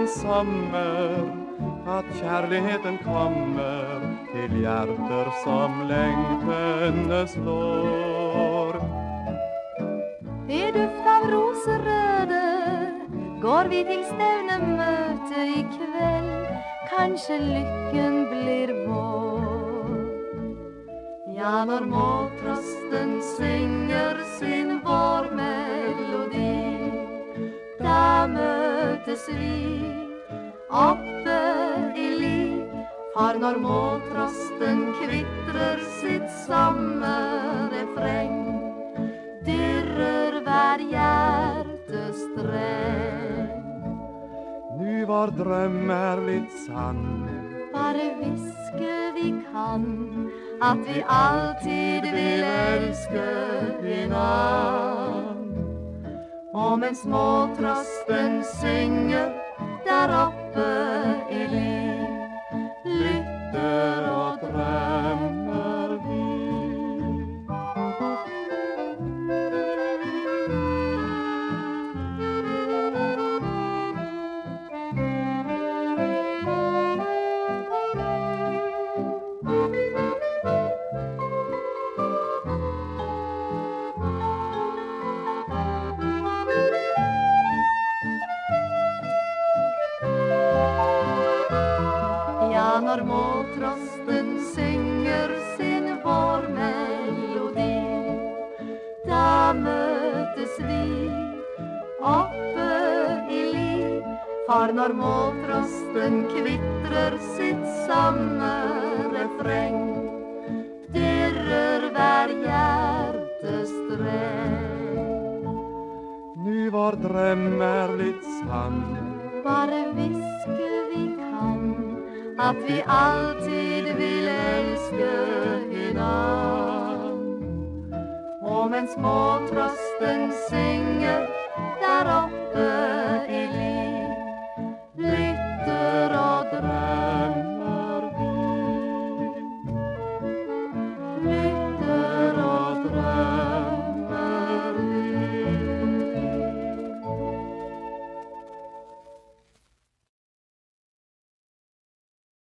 en sommer at kjærligheten kommer til hjerter som lengtende slår. I duft av roserøde går vi til stevnemøte i kveld. Kanskje lykken blir vår. Ja, når måltrosten synger sin vårmelodi, da møtes vi oppe i li. For når måltrosten kvitrer sitt sommerrefreng, dirrer hver hjertestreng. Nu vår drøm litt sann, bare hviske vi kan, at vi alltid vil elske hinanden. Og mens måltrosten synger der oppe i li, lytter og drømmer vi. Når måltrosten synger sin vårmelodi, da møtes vi oppe i li. For når måltrosten kvitrer sitt sommerrefreng, dirrer hver hjertestreng. Nu vår drøm litt sann, bare hviske vi kan, at vi alltid vil elske hinanden. Og mens måltrosten synger der oppe